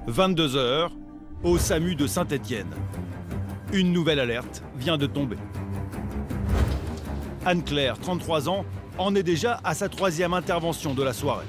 22 h, au SAMU de Saint-Étienne. Une nouvelle alerte vient de tomber. Anne-Claire, 33 ans, en est déjà à sa 3e intervention de la soirée.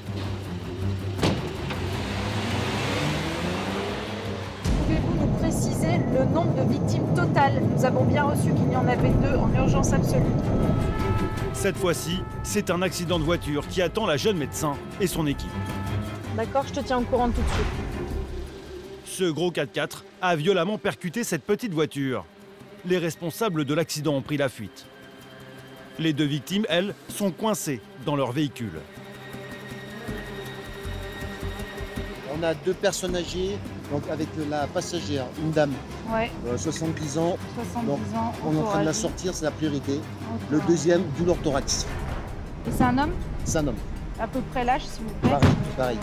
Pouvez-vous nous préciser le nombre de victimes totales? Nous avons bien reçu qu'il y en avait 2 en urgence absolue. Cette fois-ci, c'est un accident de voiture qui attend la jeune médecin et son équipe. D'accord, je te tiens au courant tout de suite. Ce gros 4x4 a violemment percuté cette petite voiture. Les responsables de l'accident ont pris la fuite. Les 2 victimes, elles, sont coincées dans leur véhicule. On a 2 personnes âgées, donc avec la passagère, une dame, Ouais, 70 ans. 70 Donc, ans. on est en train de la encouragée. sortir, c'est la priorité. Le Encouragée. deuxième, douleur thorax. Et c'est un homme? C'est un homme. À peu près l'âge, s'il vous plaît. Pareil.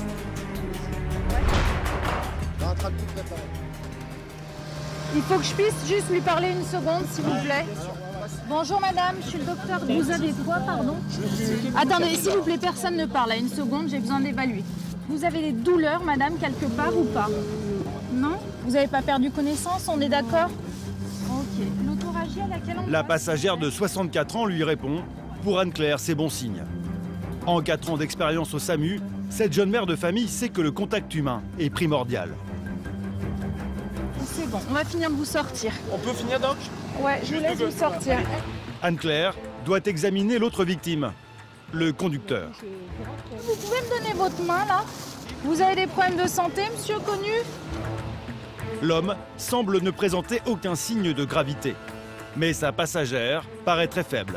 On est en train de tout préparer. Il faut que je puisse juste lui parler une seconde, s'il vous plaît. Bonjour madame, je suis le docteur. Vous avez quoi, pardon? Attendez, s'il vous plaît, personne ne parle. À une seconde, j'ai besoin d'évaluer. Vous avez des douleurs, madame, quelque part ou pas? Non? Vous n'avez pas perdu connaissance, on est d'accord? Ok. L'autoragie, à laquelle on... La passagère de 64 ans lui répond « Pour Anne-Claire, c'est bon signe ». En 4 ans d'expérience au SAMU, cette jeune mère de famille sait que le contact humain est primordial. C'est bon, on va finir de vous sortir. On peut finir, Doc? Ouais, je vous laisse vous sortir. Anne-Claire doit examiner l'autre victime, le conducteur. Vous pouvez me donner votre main, là? Vous avez des problèmes de santé, monsieur connu? L'homme semble ne présenter aucun signe de gravité, mais sa passagère paraît très faible.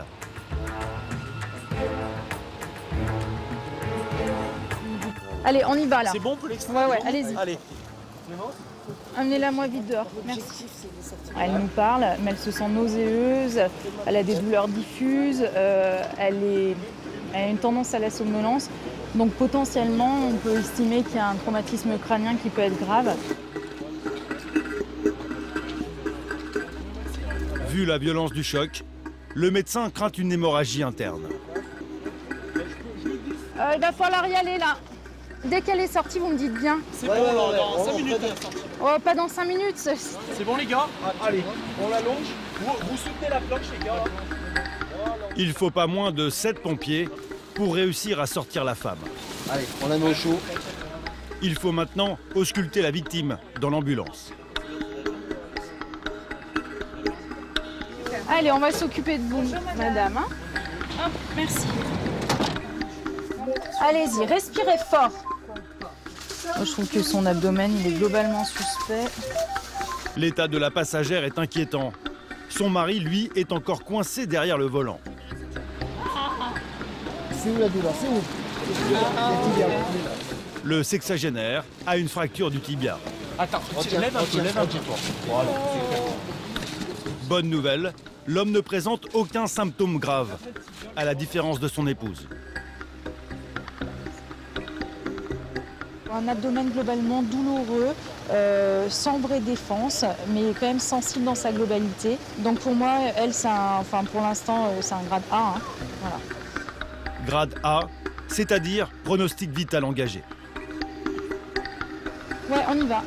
Allez, on y va, là. C'est bon, on peut l'extraire? Ouais, allez-y. Allez. Amenez-la moi vite dehors, merci. Elle nous parle, mais elle se sent nauséeuse, elle a des douleurs diffuses, elle a une tendance à la somnolence. Donc potentiellement, on peut estimer qu'il y a un traumatisme crânien qui peut être grave. Vu la violence du choc, le médecin craint une hémorragie interne. Il va falloir y aller là. Dès qu'elle est sortie, vous me dites bien. C'est bon, dans 5 minutes. Oh, pas dans 5 minutes. C'est bon, les gars? Allez, on l'allonge. Vous soutenez la planche, les gars. Il faut pas moins de 7 pompiers pour réussir à sortir la femme. Allez, on la met au chaud. Il faut maintenant ausculter la victime dans l'ambulance. Allez, on va s'occuper de vous, madame. Hein. Hop, merci. Allez-y, respirez fort. Moi, je trouve que son abdomen, il est globalement suspect. L'état de la passagère est inquiétant. Son mari, lui, est encore coincé derrière le volant. C'est où la douleur? C'est où? Le sexagénaire a une fracture du tibia. Attends, lève un peu, lève un peu. Voilà. Bonne nouvelle, l'homme ne présente aucun symptôme grave, à la différence de son épouse. Un abdomen globalement douloureux, sans vraie défense, mais quand même sensible dans sa globalité. Donc pour moi, elle, pour l'instant, c'est un grade A. Hein. Voilà. Grade A, c'est-à-dire pronostic vital engagé. Ouais, on y va.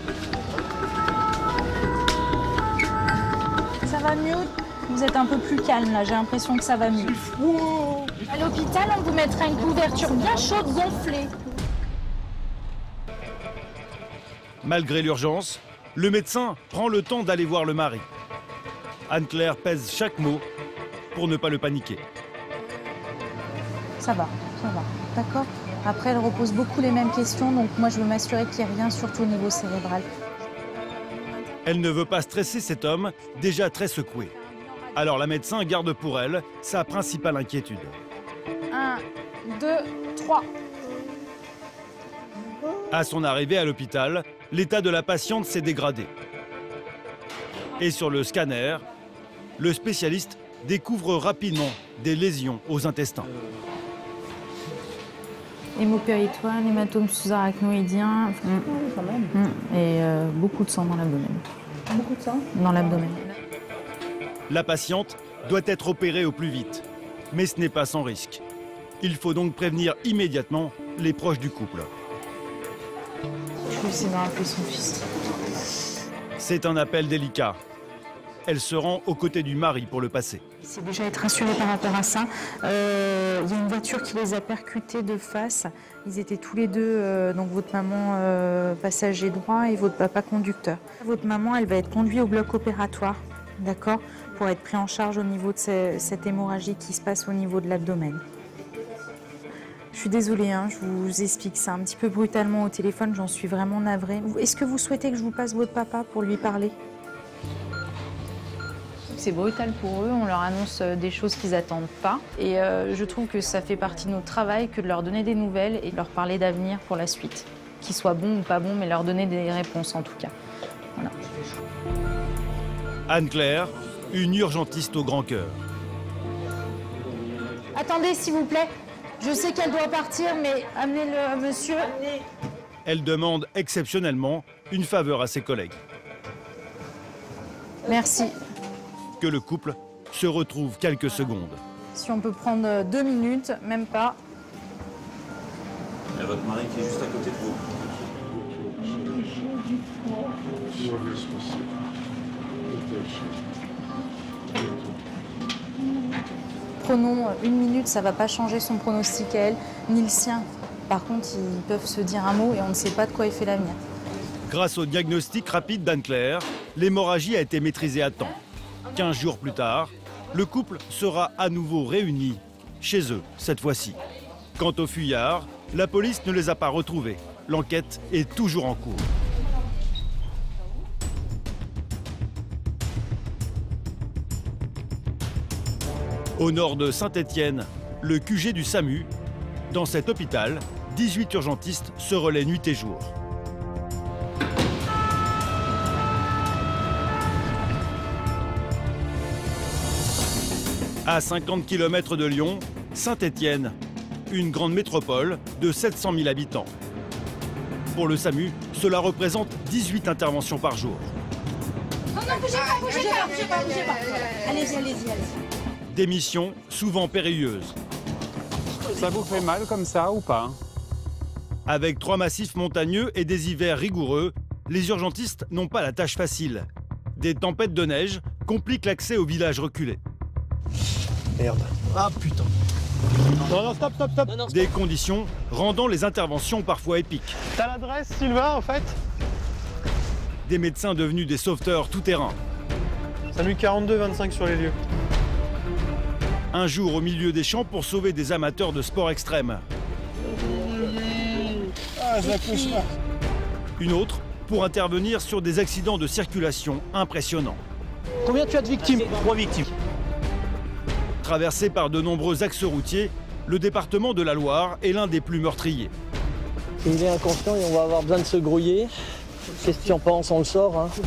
Ça va mieux? Vous êtes un peu plus calme là, j'ai l'impression que ça va mieux. À l'hôpital, on vous mettra une couverture bien chaude gonflée. Malgré l'urgence, le médecin prend le temps d'aller voir le mari. Anne-Claire pèse chaque mot pour ne pas le paniquer. Ça va, d'accord. Après, elle repose beaucoup les mêmes questions, donc moi je veux m'assurer qu'il n'y ait rien, surtout au niveau cérébral. Elle ne veut pas stresser cet homme, déjà très secoué. Alors la médecin garde pour elle sa principale inquiétude. 1, 2, 3. À son arrivée à l'hôpital, l'état de la patiente s'est dégradé. Et sur le scanner, le spécialiste découvre rapidement des lésions aux intestins. Hémopéritoine, hématome sous-arachnoïdien, et beaucoup de sang dans l'abdomen. Beaucoup de sang? Dans l'abdomen. La patiente doit être opérée au plus vite, mais ce n'est pas sans risque. Il faut donc prévenir immédiatement les proches du couple. Je vais essayer de rappeler son fils. C'est un appel délicat. Elle se rend aux côtés du mari pour le passer. C'est déjà être rassuré par rapport à ça. Il y a une voiture qui les a percutés de face. Ils étaient tous les deux, donc votre maman passager droit et votre papa conducteur. Votre maman, elle va être conduite au bloc opératoire, d'accord, pour être pris en charge au niveau de cette hémorragie qui se passe au niveau de l'abdomen. Je suis désolée, hein, je vous explique ça un petit peu brutalement au téléphone, j'en suis vraiment navrée. Est-ce que vous souhaitez que je vous passe votre papa pour lui parler ? C'est brutal pour eux, on leur annonce des choses qu'ils n'attendent pas. Et je trouve que ça fait partie de notre travail que de leur donner des nouvelles et de leur parler d'avenir pour la suite. Qu'ils soient bons ou pas bons, mais leur donner des réponses en tout cas. Voilà. Anne-Claire, une urgentiste au grand cœur. Attendez, s'il vous plaît. Je sais qu'elle doit partir, mais amenez-le, monsieur. Elle demande exceptionnellement une faveur à ses collègues. Merci. Que le couple se retrouve quelques secondes. Si on peut prendre 2 minutes, même pas. Il y a votre mari qui est juste à côté de vous. Prenons 1 minute, ça ne va pas changer son pronostic à elle, ni le sien. Par contre, ils peuvent se dire un mot et on ne sait pas de quoi est fait l'avenir. Grâce au diagnostic rapide d'Anne-Claire, l'hémorragie a été maîtrisée à temps. 15 jours plus tard, le couple sera à nouveau réuni, chez eux cette fois-ci. Quant aux fuyards, la police ne les a pas retrouvés. L'enquête est toujours en cours. Au nord de Saint-Étienne, le QG du SAMU. Dans cet hôpital, 18 urgentistes se relaient nuit et jour. À 50 km de Lyon, Saint-Étienne, une grande métropole de 700 000 habitants. Pour le SAMU, cela représente 18 interventions par jour. Non, bougez pas. Allez-y. Des missions souvent périlleuses. Ça vous fait mal comme ça ou pas? Avec 3 massifs montagneux et des hivers rigoureux, les urgentistes n'ont pas la tâche facile. Des tempêtes de neige compliquent l'accès aux villages reculés. Merde. Ah putain. Non, stop. Des conditions rendant les interventions parfois épiques. T'as l'adresse, Sylvain, en fait? Des médecins devenus des sauveteurs tout-terrain. Salut 42-25 sur les lieux. Un jour au milieu des champs pour sauver des amateurs de sport extrême. Ah, je la couche là. Une autre pour intervenir sur des accidents de circulation impressionnants. Combien tu as de victimes? 3 victimes. Traversé par de nombreux axes routiers, le département de la Loire est l'un des plus meurtriers. Il est inconscient et on va avoir besoin de se grouiller. Qu'est-ce que tu en penses? On le sort, hein.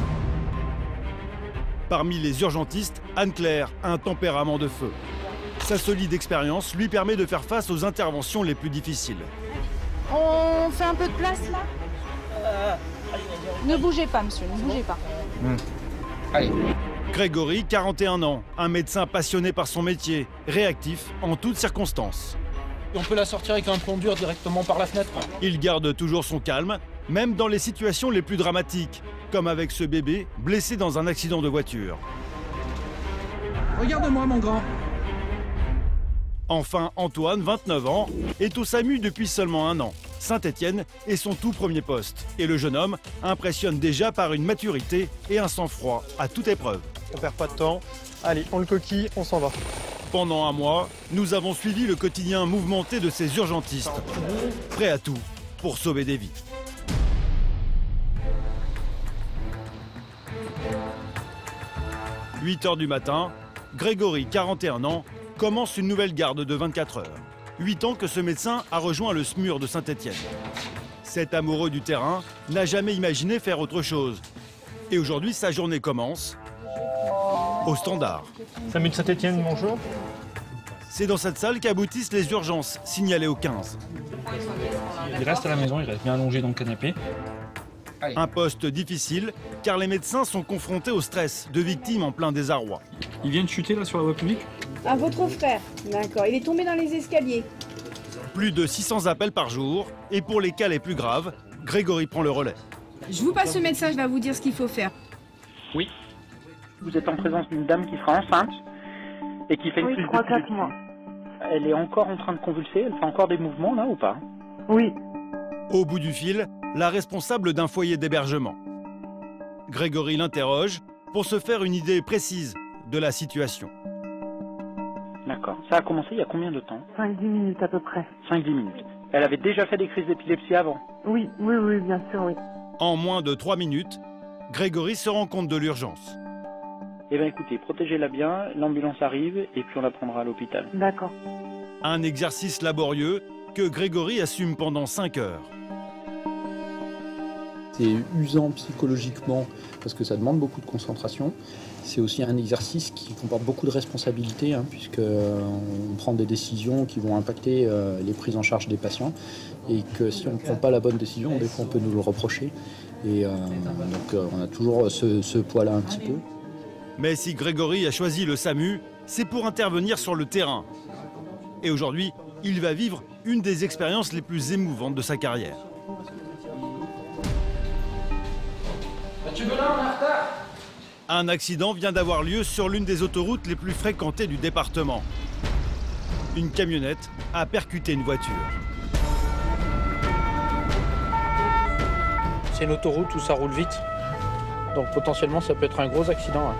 Parmi les urgentistes, Anne-Claire a un tempérament de feu. Sa solide expérience lui permet de faire face aux interventions les plus difficiles. On fait un peu de place là? Ne bougez pas, monsieur, ne bougez pas. Grégory, 41 ans, un médecin passionné par son métier, réactif en toutes circonstances. On peut la sortir avec un plomb dur directement par la fenêtre. Il garde toujours son calme, même dans les situations les plus dramatiques, comme avec ce bébé blessé dans un accident de voiture. Regarde-moi, mon grand. Enfin, Antoine, 29 ans, est au SAMU depuis seulement 1 an. Saint-Étienne est son tout premier poste. Et le jeune homme impressionne déjà par une maturité et un sang-froid à toute épreuve. On perd pas de temps. Allez, on le coquille, on s'en va. Pendant 1 mois, nous avons suivi le quotidien mouvementé de ces urgentistes, prêts à tout pour sauver des vies. « 8 h du matin, Grégory, 41 ans, commence une nouvelle garde de 24 heures. 8 ans que ce médecin a rejoint le SMUR de Saint-Étienne. Cet amoureux du terrain n'a jamais imaginé faire autre chose. Et aujourd'hui, sa journée commence au standard. SAMU de Saint-Étienne, bonjour. C'est dans cette salle qu'aboutissent les urgences signalées au 15. Il reste à la maison, il reste bien allongé dans le canapé. Un poste difficile, car les médecins sont confrontés au stress de victimes en plein désarroi. Il vient de chuter là sur la voie publique. À votre frère, d'accord. Il est tombé dans les escaliers. Plus de 600 appels par jour, et pour les cas les plus graves, Grégory prend le relais. Je vous passe le médecin, je vais vous dire ce qu'il faut faire. Oui. Vous êtes en présence d'une dame qui sera enceinte et qui fait une crise d'épilepsie. 3-4 mois. Elle est encore en train de convulser, elle fait encore des mouvements là ou pas? Oui. Au bout du fil, la responsable d'un foyer d'hébergement. Grégory l'interroge pour se faire une idée précise de la situation. D'accord. Ça a commencé il y a combien de temps? 5-10 minutes à peu près. 5-10 minutes. Elle avait déjà fait des crises d'épilepsie avant? Oui, bien sûr, oui. En moins de 3 minutes, Grégory se rend compte de l'urgence. Eh bien écoutez, protégez-la bien, l'ambulance arrive et puis on la prendra à l'hôpital. D'accord. Un exercice laborieux que Grégory assume pendant 5 heures. C'est usant psychologiquement parce que ça demande beaucoup de concentration. C'est aussi un exercice qui comporte beaucoup de responsabilités, puisqu'on prend des décisions qui vont impacter les prises en charge des patients. Et que si on ne prend pas la bonne décision, des fois on peut nous le reprocher. Et donc on a toujours ce poids-là un petit peu. Mais si Grégory a choisi le SAMU, c'est pour intervenir sur le terrain. Et aujourd'hui, il va vivre une des expériences les plus émouvantes de sa carrière. Tu veux là, on est en retard? Un accident vient d'avoir lieu sur l'une des autoroutes les plus fréquentées du département. Une camionnette a percuté une voiture. C'est une autoroute où ça roule vite. Donc potentiellement ça peut être un gros accident.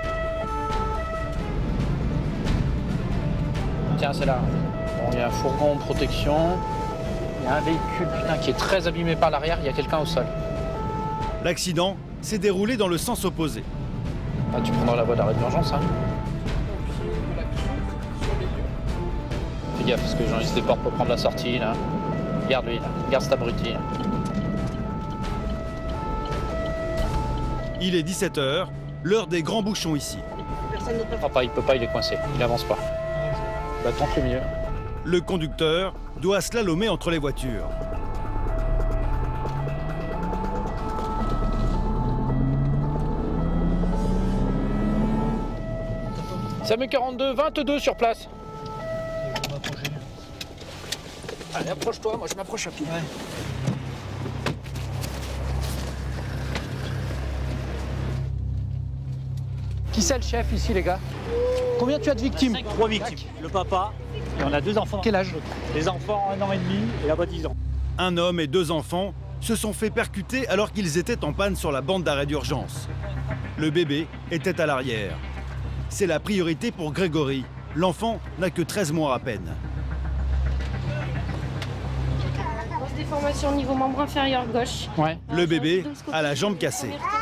Tiens, c'est là. Bon, il y a un fourgon en protection. Il y a un véhicule qui est très abîmé par l'arrière. Il y a quelqu'un au sol. L'accident s'est déroulé dans le sens opposé. Ah, tu prendras la voie d'arrêt d'urgence, hein. Fais gaffe, parce que Jean-Yves Desport peut prendre la sortie, là. Regarde lui, là. Regarde cet abruti, là. Il est 17 h, l'heure des grands bouchons ici. Papa, il peut pas, il est coincé. Il avance pas. Bah, tente le mieux. Le conducteur doit slalomer entre les voitures. SAMU 42, 22 sur place. Allez, approche-toi, moi je m'approche à pied. Ouais. Qui c'est le chef ici, les gars? Combien tu as de victimes? 3 victimes. Le papa, et on a 2 enfants. Quel âge? Les enfants, 1 an et demi, et là-bas 10 ans. Un homme et 2 enfants se sont fait percuter alors qu'ils étaient en panne sur la bande d'arrêt d'urgence. Le bébé était à l'arrière. C'est la priorité pour Grégory. L'enfant n'a que 13 mois à peine. Grosse déformation au niveau membre inférieur gauche. Ouais. Le bébé a la jambe cassée. J'ai rien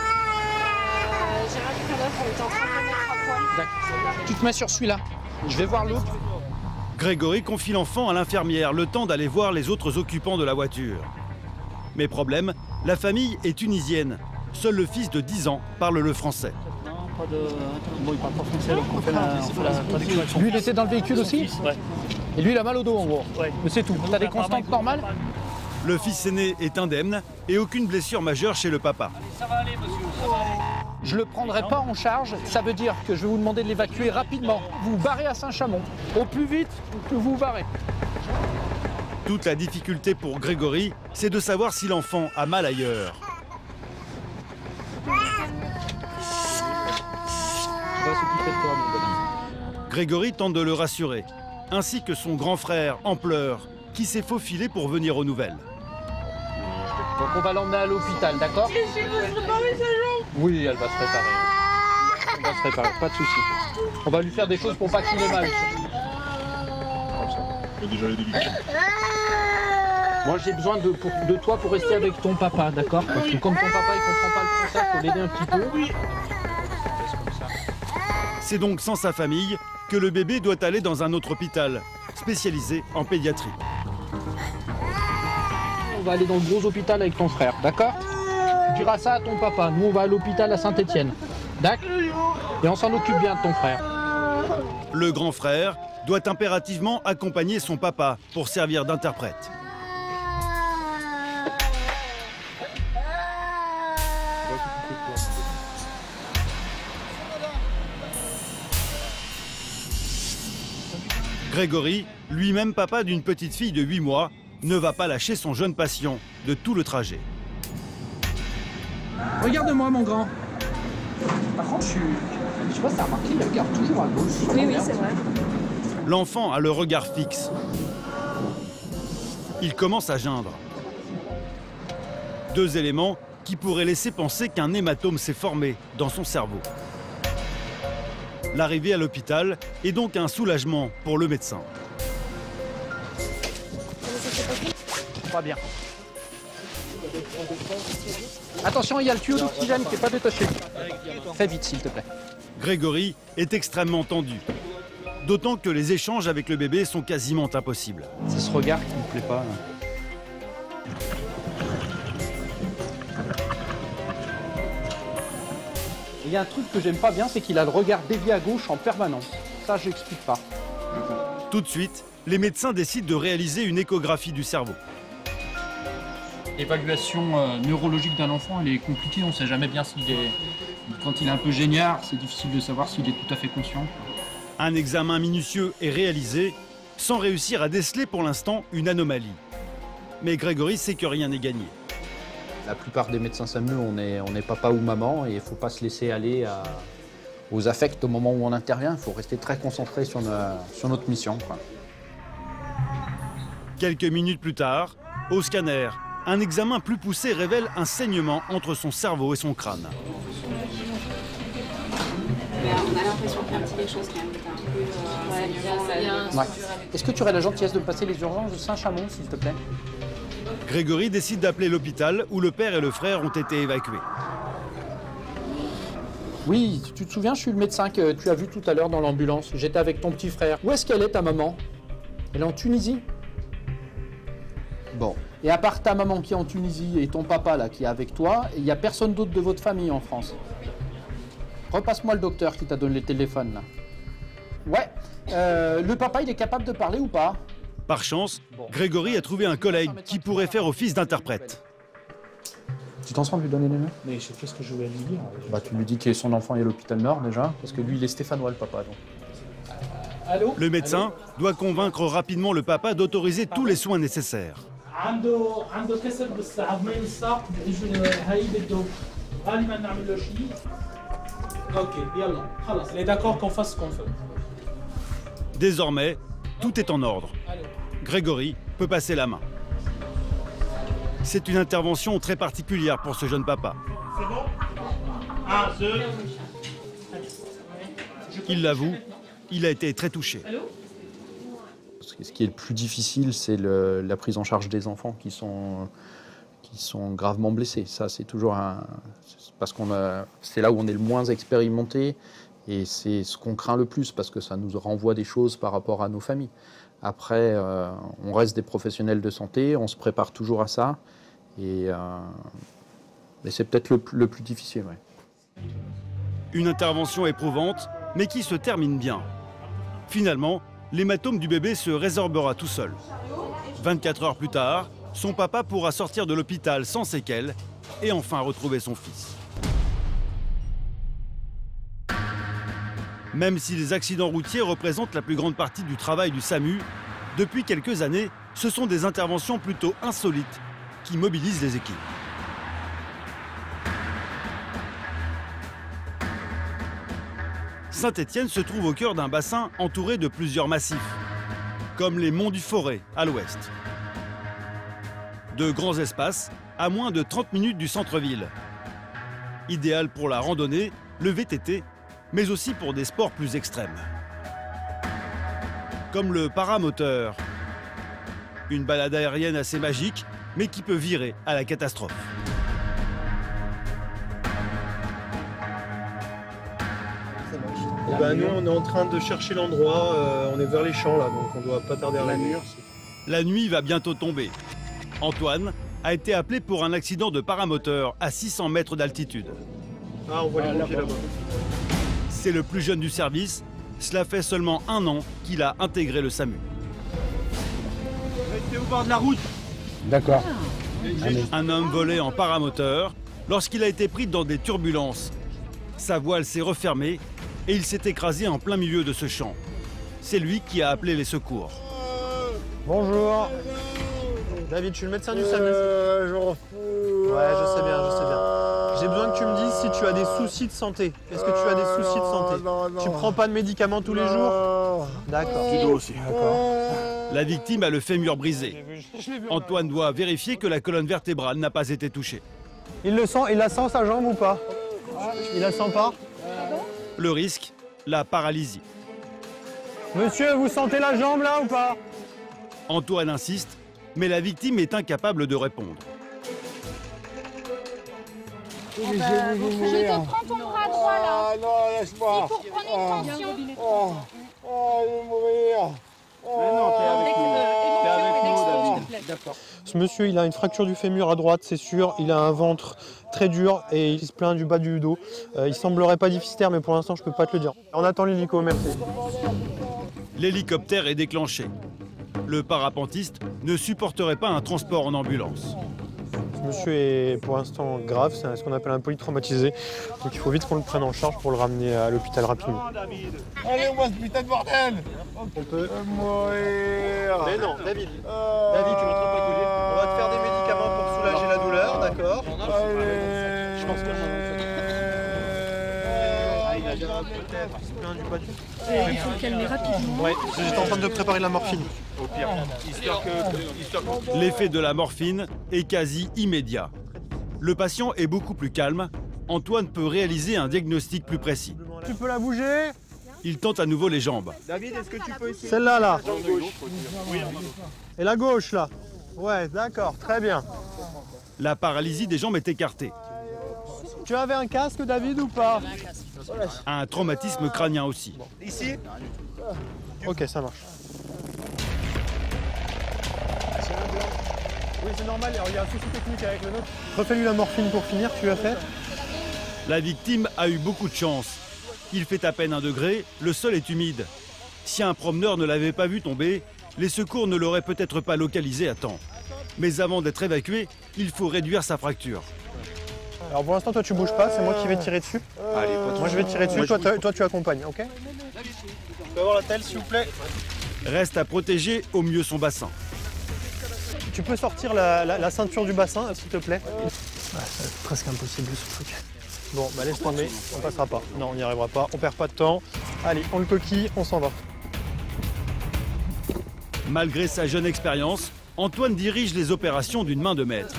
vu qu'un œuf, on était en train de le mettre à poil. Tu te mets sur celui-là. Je vais voir l'autre. Grégory confie l'enfant à l'infirmière, le temps d'aller voir les autres occupants de la voiture. Mais problème, la famille est tunisienne. Seul le fils de 10 ans parle le français. Bon, il parle pas français, donc on fait la traduction avec son Lui, il était dans le véhicule aussi? Ouais. Et lui, il a mal au dos, en gros. Ouais. Mais c'est tout. T'as des constantes normales? Le fils aîné est indemne et aucune blessure majeure chez le papa. Ça va aller, monsieur, ça va aller. Je le prendrai pas en charge. Ça veut dire que je vais vous demander de l'évacuer rapidement. Vous barrez à Saint-Chamond. Au plus vite que vous barrez. Toute la difficulté pour Grégory, c'est de savoir si l'enfant a mal ailleurs. Grégory tente de le rassurer, ainsi que son grand frère en pleurs, qui s'est faufilé pour venir aux nouvelles. Donc on va l'emmener à l'hôpital, d'accord? Oui, elle va se réparer. Elle va se réparer, pas de souci. On va lui faire des choses pour pas qu'il ait mal. Moi j'ai besoin de toi pour rester avec ton papa, d'accord? Parce que comme ton papa il comprend pas le français, il faut l'aider un petit peu. C'est donc sans sa famille que le bébé doit aller dans un autre hôpital, spécialisé en pédiatrie. On va aller dans le gros hôpital avec ton frère, d'accord? Tu diras ça à ton papa. Nous on va à l'hôpital à Saint-Étienne, d'accord? Et on s'en occupe bien de ton frère. Le grand frère doit impérativement accompagner son papa pour servir d'interprète. Grégory, lui-même papa d'une petite fille de 8 mois, ne va pas lâcher son jeune patient de tout le trajet. Regarde-moi, mon grand. Par contre, je sais pas si t'as remarqué, il regarde toujours à gauche. Oui, c'est vrai. L'enfant a le regard fixe. Il commence à geindre. 2 éléments qui pourraient laisser penser qu'un hématome s'est formé dans son cerveau. L'arrivée à l'hôpital est donc un soulagement pour le médecin. Pas bien. Attention, il y a le tuyau d'oxygène qui n'est pas détaché. Fais vite, s'il te plaît. Grégory est extrêmement tendu. D'autant que les échanges avec le bébé sont quasiment impossibles. C'est ce regard qui ne me plaît pas. Il y a un truc que j'aime pas bien, c'est qu'il a le regard dévié à gauche en permanence. Ça, j'explique pas. Tout de suite, les médecins décident de réaliser une échographie du cerveau. L'évaluation neurologique d'un enfant, elle est compliquée. On ne sait jamais bien s'il est... Quand il est un peu géniard, c'est difficile de savoir s'il est tout à fait conscient. Un examen minutieux est réalisé, sans réussir à déceler pour l'instant une anomalie. Mais Grégory sait que rien n'est gagné. La plupart des médecins SAMU, on est papa ou maman et il ne faut pas se laisser aller aux affects au moment où on intervient. Il faut rester très concentré sur notre mission, quoi. Quelques minutes plus tard, au scanner, un examen plus poussé révèle un saignement entre son cerveau et son crâne. On a l'impression qu'il y a un petit quelque chose qui est un peu... Ouais. Est-ce que tu aurais la gentillesse de me passer les urgences de Saint-Chamond, s'il te plaît? Grégory décide d'appeler l'hôpital où le père et le frère ont été évacués. Oui, tu te souviens, je suis le médecin que tu as vu tout à l'heure dans l'ambulance. J'étais avec ton petit frère. Où est-ce qu'elle est, ta maman? Elle est en Tunisie? Bon. Et à part ta maman qui est en Tunisie et ton papa là qui est avec toi, il n'y a personne d'autre de votre famille en France. Repasse-moi le docteur qui t'a donné le téléphone là. Ouais. Le papa, il est capable de parler ou pas? Par chance, Grégory a trouvé un collègue qui pourrait faire office d'interprète. Tu t'en sens de lui donner les mains? Mais je sais pas ce que je vais lui dire. Bah, tu lui dis que son enfant est à l'hôpital Nord déjà, parce que lui, il est stéphanois le papa. Donc. Allô? Le médecin doit convaincre rapidement le papa d'autoriser tous les soins nécessaires. Ok, yallah, khalas. Il est d'accord qu'on fasse ce qu'on fait. Désormais, tout est en ordre. Grégory peut passer la main. C'est une intervention très particulière pour ce jeune papa. C'est bon? 1, 2. Il l'avoue, il a été très touché. Ce qui est le plus difficile, c'est la prise en charge des enfants qui sont gravement blessés. Ça, c'est toujours parce c'est là où on est le moins expérimenté et c'est ce qu'on craint le plus parce que ça nous renvoie des choses par rapport à nos familles. Après, on reste des professionnels de santé, on se prépare toujours à ça et c'est peut-être le plus difficile. Ouais. Une intervention éprouvante, mais qui se termine bien. Finalement, l'hématome du bébé se résorbera tout seul. 24 heures plus tard, son papa pourra sortir de l'hôpital sans séquelles et enfin retrouver son fils. Même si les accidents routiers représentent la plus grande partie du travail du SAMU, depuis quelques années, ce sont des interventions plutôt insolites qui mobilisent les équipes. Saint-Étienne se trouve au cœur d'un bassin entouré de plusieurs massifs, comme les monts du Forêt à l'ouest. De grands espaces à moins de 30 minutes du centre-ville. Idéal pour la randonnée, le VTT, mais aussi pour des sports plus extrêmes. Comme le paramoteur, une balade aérienne assez magique, mais qui peut virer à la catastrophe. Ben nous, on est en train de chercher l'endroit, on est vers les champs là, donc on doit pas tarder à arriver. La nuit va bientôt tomber. Antoine a été appelé pour un accident de paramoteur à 600 mètres d'altitude. Ah, on voit les pompiers là-bas. C'est le plus jeune du service. Cela fait seulement 1 an qu'il a intégré le SAMU. Restez au bord de la route. D'accord. Un homme volait en paramoteur lorsqu'il a été pris dans des turbulences. Sa voile s'est refermée et il s'est écrasé en plein milieu de ce champ. C'est lui qui a appelé les secours. Bonjour. David, je suis le médecin du SAMU. Je m'en fous. Ouais, je sais bien, je sais bien. J'ai besoin que tu me dises si tu as des soucis de santé. Est-ce que tu as des soucis de santé? Non. Tu prends pas de médicaments tous les jours? D'accord. Du dos aussi. La victime a le fémur brisé. Antoine doit vérifier que la colonne vertébrale n'a pas été touchée. Il le sent, il la sent sa jambe ou pas? Il la sent pas? Le risque, la paralysie. Monsieur, vous sentez la jambe là ou pas? Antoine insiste, mais la victime est incapable de répondre. Je te prends ton bras droit là. Non, laisse-moi. C'est pour prendre une tension. Je vais mourir. D'accord. Ce monsieur, il a une fracture du fémur à droite, c'est sûr. Il a un ventre très dur et il se plaint du bas du dos. Il semblerait pas déficitaire, mais pour l'instant, je peux pas te le dire. On attend l'hélico, merci. L'hélicoptère est déclenché. Le parapentiste ne supporterait pas un transport en ambulance. Ce monsieur est pour l'instant grave, c'est ce qu'on appelle un polytraumatisé. Donc il faut vite qu'on le prenne en charge pour le ramener à l'hôpital rapidement. Allez, on va ce putain de bordel. On peut mourir. Mais non, David. David, tu m'entends pas couler. On va te faire des médicaments pour soulager la douleur, d'accord? Je pense que il faut le calmer rapidement. Ouais, j'étais en train de préparer la morphine. Au pire, l'effet de la morphine est quasi immédiat. Le patient est beaucoup plus calme. Antoine peut réaliser un diagnostic plus précis. Tu peux la bouger? Il tente à nouveau les jambes. David, est-ce que tu peux essayer? Celle-là, là. Et la gauche, là. Ouais, d'accord, très bien. La paralysie des jambes est écartée. Tu avais un casque, David, ou pas? Un traumatisme crânien aussi. Ici? Ok, ça marche. Oui, c'est normal, il y a un souci technique avec le nôtre. Refais-lui la morphine pour finir, tu l'as fait? La victime a eu beaucoup de chance. Il fait à peine 1 degré, le sol est humide. Si un promeneur ne l'avait pas vu tomber, les secours ne l'auraient peut-être pas localisé à temps. Mais avant d'être évacué, il faut réduire sa fracture. Alors pour l'instant, toi tu bouges pas, c'est moi qui vais tirer dessus. Allez, moi je vais tirer dessus, toi tu accompagnes, ok? Je peux avoir la telle, s'il vous plaît? Reste à protéger au mieux son bassin. Tu peux sortir la ceinture du bassin, s'il te plaît? C'est presque impossible ce truc. Bon, bah laisse tomber, on passera pas. Non, on n'y arrivera pas, on perd pas de temps. Allez, on le coquille, on s'en va. Malgré sa jeune expérience, Antoine dirige les opérations d'une main de maître.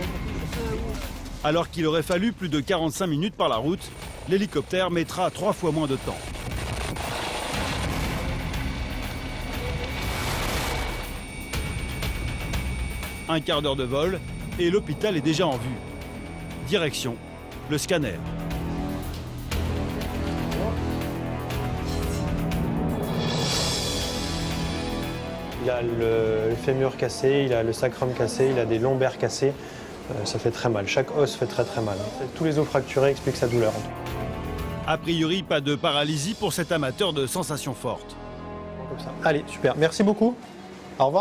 Alors qu'il aurait fallu plus de 45 minutes par la route, l'hélicoptère mettra 3 fois moins de temps. Un quart d'heure de vol et l'hôpital est déjà en vue. Direction, le scanner. Il a le fémur cassé, il a le sacrum cassé, il a des lombaires cassés. Ça fait très mal, chaque os fait très mal. Tous les os fracturés expliquent sa douleur. A priori, pas de paralysie pour cet amateur de sensations fortes. Comme ça. Allez, super, merci beaucoup. Au revoir.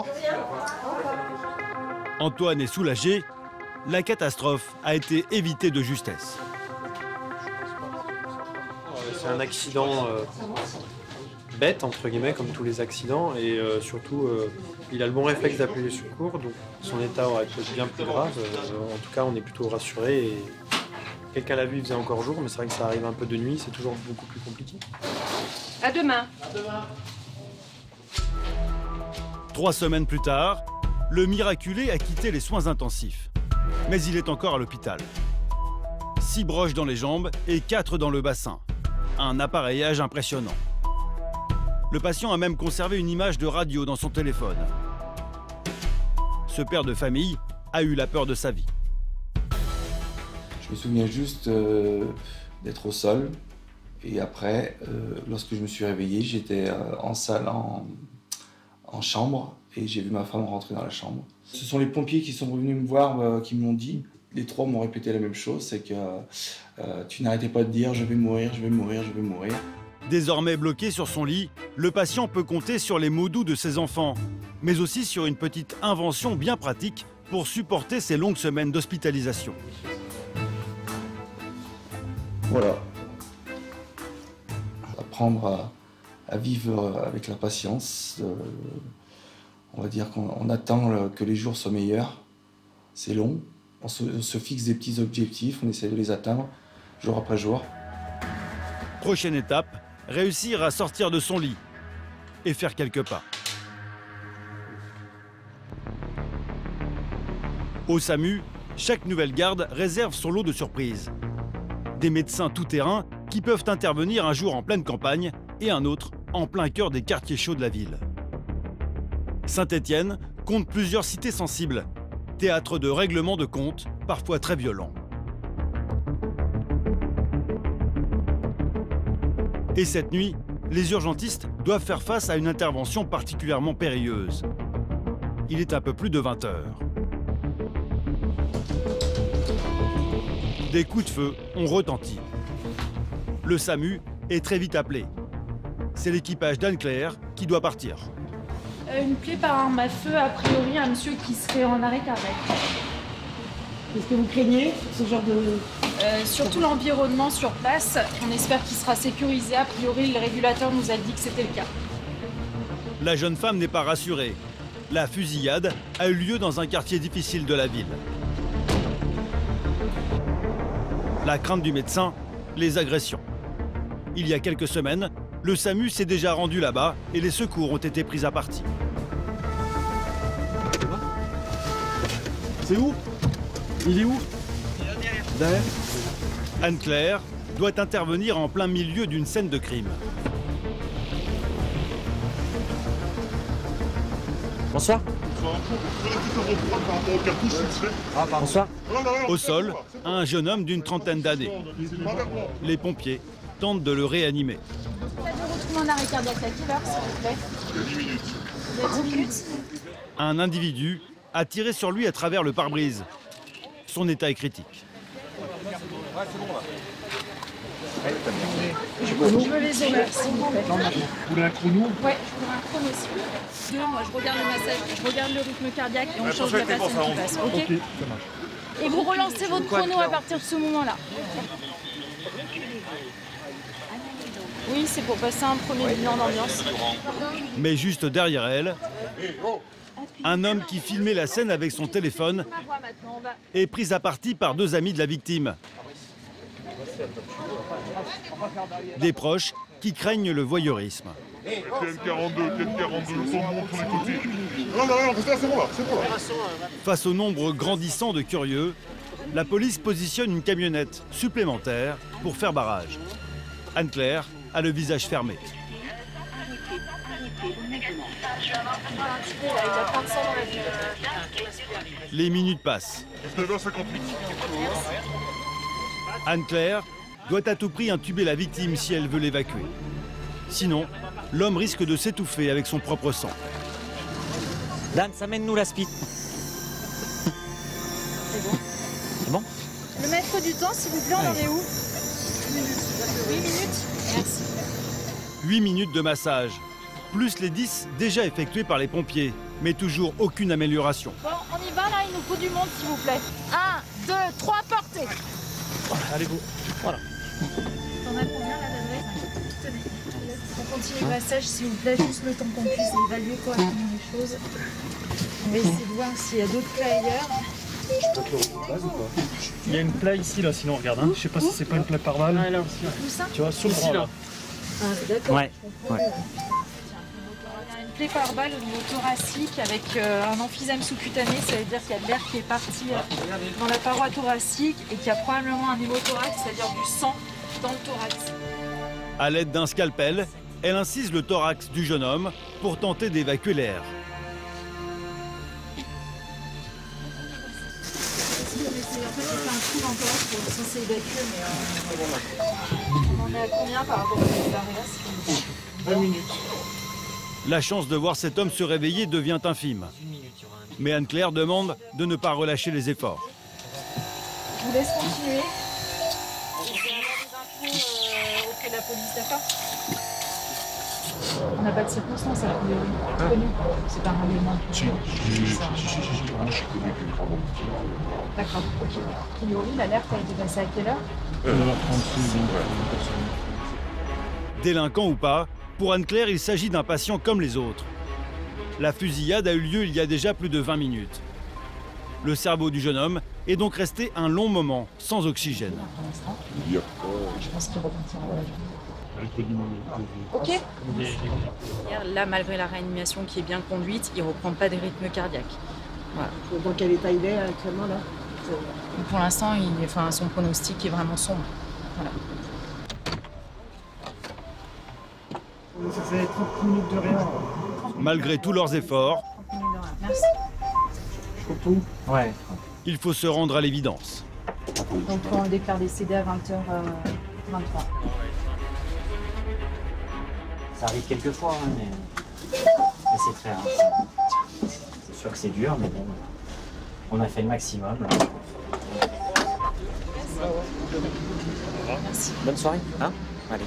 Antoine est soulagé. La catastrophe a été évitée de justesse. C'est un accident bête, entre guillemets, comme tous les accidents. Et surtout, il a le bon réflexe d'appeler les secours. Donc son état aurait pu être bien plus grave. En tout cas, on est plutôt rassurés. Et quelqu'un l'a vu, il faisait encore jour. Mais c'est vrai que ça arrive un peu de nuit. C'est toujours beaucoup plus compliqué. À demain. 3 semaines plus tard, le miraculé a quitté les soins intensifs. Mais il est encore à l'hôpital. 6 broches dans les jambes et 4 dans le bassin. Un appareillage impressionnant. Le patient a même conservé une image de radio dans son téléphone. Ce père de famille a eu la peur de sa vie. Je me souviens juste d'être au sol. Et après, lorsque je me suis réveillé, j'étais en salle, en chambre. Et j'ai vu ma femme rentrer dans la chambre. Ce sont les pompiers qui sont venus me voir, qui me l'ont dit. Les 3 m'ont répété la même chose, c'est que tu n'arrêtais pas de dire « je vais mourir, je vais mourir, je vais mourir ». Désormais bloqué sur son lit, le patient peut compter sur les mots doux de ses enfants, mais aussi sur une petite invention bien pratique pour supporter ces longues semaines d'hospitalisation. Voilà. Apprendre à vivre avec la patience. On va dire qu'on attend que les jours soient meilleurs. C'est long. On se fixe des petits objectifs, on essaie de les atteindre jour après jour. Prochaine étape, réussir à sortir de son lit et faire quelques pas. Au SAMU, chaque nouvelle garde réserve son lot de surprises. Des médecins tout-terrain qui peuvent intervenir un jour en pleine campagne et un autre en plein cœur des quartiers chauds de la ville. Saint-Étienne compte plusieurs cités sensibles, théâtre de règlements de comptes parfois très violents. Et cette nuit, les urgentistes doivent faire face à une intervention particulièrement périlleuse. Il est un peu plus de 20 heures. Des coups de feu ont retenti. Le SAMU est très vite appelé. C'est l'équipage d'Anne-Claire qui doit partir. Une plaie par arme à feu, a priori, un monsieur qui serait en arrêt cardiaque. Qu'est-ce que vous craignez, ce genre de... Surtout l'environnement sur place. On espère qu'il sera sécurisé. A priori, le régulateur nous a dit que c'était le cas. La jeune femme n'est pas rassurée. La fusillade a eu lieu dans un quartier difficile de la ville. La crainte du médecin, les agressions. Il y a quelques semaines, le SAMU s'est déjà rendu là-bas et les secours ont été pris à partie. C'est où? Il est où? Derrière. Anne-Claire doit intervenir en plein milieu d'une scène de crime. Bonsoir. Bonsoir. Au sol, un jeune homme d'une trentaine d'années. Les pompiers tentent de le réanimer. Retrouvez un arrêt cardiaque à quelle heure, s'il vous plaît? Il y a 10 minutes. Il y a 10 minutes. Un individu a tiré sur lui à travers le pare-brise. Son état est critique. Je veux les horaires, s'il vous plaît. Vous voulez un chrono? Ouais, je veux un chrono, s'il vous plaît. Moi, je regarde le massage, je regarde le rythme cardiaque et on change la personne qui passe. Ok, ça marche. Et vous relancez votre chrono à partir de ce moment-là. Oui, c'est pour passer un premier bilan d'ambiance. Mais juste derrière elle, un homme qui filmait la scène avec son téléphone est pris à partie par deux amis de la victime. Des proches qui craignent le voyeurisme. TN42, TN42, son monde sur les côtés. Non, restez là, c'est bon là, c'est bon là. Face au nombre grandissant de curieux, la police positionne une camionnette supplémentaire pour faire barrage. Anne-Claire a le visage fermé. Les minutes passent. Anne-Claire doit à tout prix intuber la victime si elle veut l'évacuer. Sinon, l'homme risque de s'étouffer avec son propre sang. Dan, amène-nous la speed. C'est bon. C'est bon? Le maître du temps, s'il vous plaît, on en est où? 8 minutes. Merci. 8 minutes de massage, plus les 10 déjà effectués par les pompiers, mais toujours aucune amélioration. Bon, on y va là, il nous faut du monde, s'il vous plaît. 1, 2, 3, partez. Allez-vous. Voilà. T'en as combien là d'adresse? Tenez. On continue le massage, s'il vous plaît, juste le temps qu'on puisse évaluer correctement les choses. On va essayer de voir s'il y a d'autres plaies ailleurs. Il y a une plaie ici, là, sinon, regarde. Hein. Je sais pas si c'est pas une plaie par balle. Où ça? Tu vois, sur le bras, là. Ah, d'accord. Ouais. Ouais. Il y a une plaie par balle au niveau thoracique avec un emphysème sous-cutané. Ça veut dire qu'il y a de l'air qui est parti dans la paroi thoracique et qu'il y a probablement un hémothorax, c'est-à-dire du sang dans le thorax. À l'aide d'un scalpel, elle incise le thorax du jeune homme pour tenter d'évacuer l'air. On est à combien par rapport à 20 minutes. La chance de voir cet homme se réveiller devient infime. Mais Anne-Claire demande de ne pas relâcher les efforts. Je vous laisse continuer. Je vais avoir des infos auprès de la police, d'accord? On n'a pas de circonstances à priori. Connu. C'est pas un règlement. Si. D'accord. A priori, l'alerte a été passée à quelle heure? 9h36. Délinquant ou pas, pour Anne-Claire, il s'agit d'un patient comme les autres. La fusillade a eu lieu il y a déjà plus de 20 minutes. Le cerveau du jeune homme est donc resté un long moment sans oxygène. Je pense qu'il repartira. Ok. Là, malgré la réanimation qui est bien conduite, il ne reprend pas des rythmes cardiaques. Voilà. Dans quel état il est actuellement là? Pour l'instant, son pronostic est vraiment sombre. Voilà. Ça fait 30 minutes de rien. Malgré tous leurs efforts, Merci. Ouais. il faut se rendre à l'évidence. Donc on déclare décédé à 20h23. Ça arrive quelques fois, hein, mais c'est très rare. C'est sûr que c'est dur, mais bon, on a fait le maximum. Merci. Bonne soirée. Hein, allez.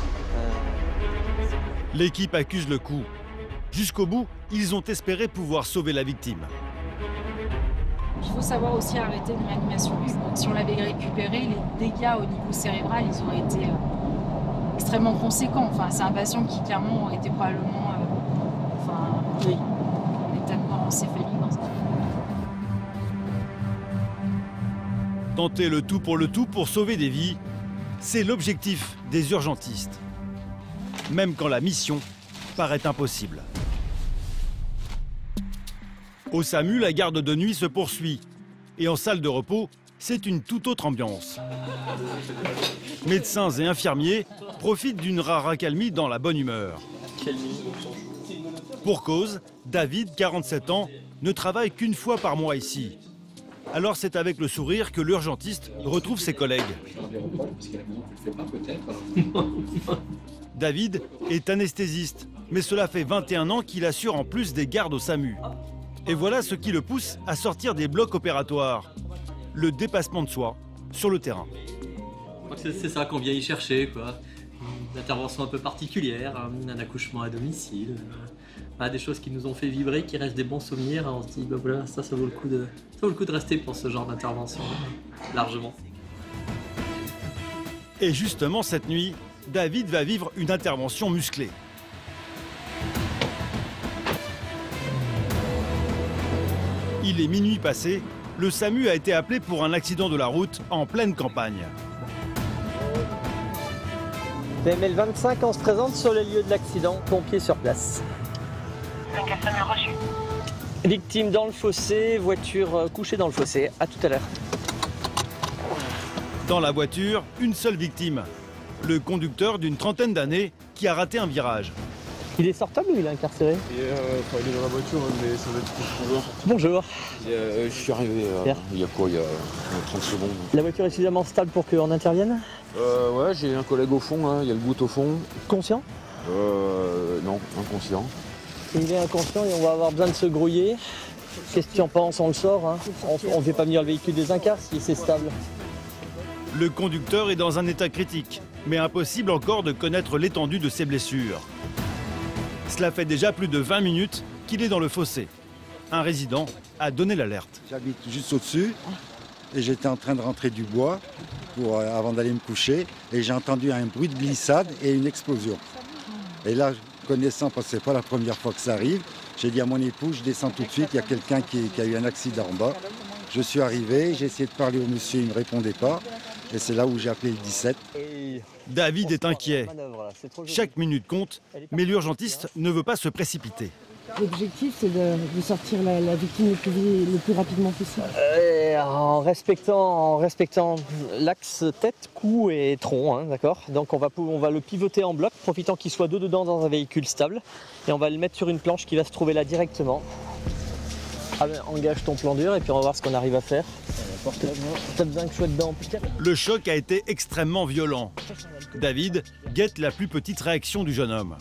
L'équipe accuse le coup. Jusqu'au bout, ils ont espéré pouvoir sauver la victime. Il faut savoir aussi arrêter une réanimation. Si on l'avait récupéré, les dégâts au niveau cérébral, ils auraient été extrêmement conséquents. Enfin, c'est un patient qui clairement aurait été probablement en état de mort encéphalique. Tenter le tout pour sauver des vies, c'est l'objectif des urgentistes. Même quand la mission paraît impossible. Au SAMU, la garde de nuit se poursuit. Et en salle de repos, c'est une toute autre ambiance. Médecins et infirmiers profitent d'une rare accalmie dans la bonne humeur. Pour cause, David, 47 ans, ne travaille qu'une fois par mois ici. Alors c'est avec le sourire que l'urgentiste retrouve ses collègues. David est anesthésiste, mais cela fait 21 ans qu'il assure en plus des gardes au SAMU. Et voilà ce qui le pousse à sortir des blocs opératoires. Le dépassement de soi sur le terrain. C'est ça qu'on vient y chercher, quoi. Une intervention un peu particulière, un accouchement à domicile, des choses qui nous ont fait vibrer, qui restent des bons souvenirs. On se dit, bah voilà, ça vaut le coup de rester pour ce genre d'intervention, largement. Et justement, cette nuit, David va vivre une intervention musclée. Il est minuit passé, le SAMU a été appelé pour un accident de la route en pleine campagne. TML 25, on se présente sur les lieux de l'accident, pompiers sur place. Victime dans le fossé, voiture couchée dans le fossé. À tout à l'heure. Dans la voiture, une seule victime. Le conducteur d'une trentaine d'années qui a raté un virage. Il est sortable ou il est incarcéré? Il est dans la voiture, mais ça va être pour. Bonjour. Je suis arrivé il y a quoi? Il y a 30 secondes. La voiture est suffisamment stable pour qu'on intervienne? Ouais, j'ai un collègue au fond, hein, il y a le bout au fond. Conscient? Non, inconscient. Il est inconscient et on va avoir besoin de se grouiller. Qu'est-ce que tu en penses? On le sort, hein? On ne fait pas venir le véhicule des incarts si c'est stable. Le conducteur est dans un état critique, mais impossible encore de connaître l'étendue de ses blessures. Cela fait déjà plus de 20 minutes qu'il est dans le fossé. Un résident a donné l'alerte. J'habite juste au-dessus et j'étais en train de rentrer du bois avant d'aller me coucher et j'ai entendu un bruit de glissade et une explosion. Et là, connaissant, parce que c'est pas la première fois que ça arrive, j'ai dit à mon époux, je descends tout de suite, il y a quelqu'un qui a eu un accident en bas. Je suis arrivé, j'ai essayé de parler au monsieur, il ne me répondait pas. Et c'est là où j'ai appelé le 17. David est inquiet. Chaque minute compte, mais l'urgentiste ne veut pas se précipiter. L'objectif, c'est de sortir la victime le plus rapidement possible. En respectant l'axe tête, cou et tronc, hein, d'accord. Donc on va le pivoter en bloc, profitant qu'il soit dos dedans dans un véhicule stable. Et on va le mettre sur une planche qui va se trouver là directement. Engage ton plan dur et puis on va voir ce qu'on arrive à faire. T'as besoin que je sois dedans. Le choc a été extrêmement violent. David guette la plus petite réaction du jeune homme.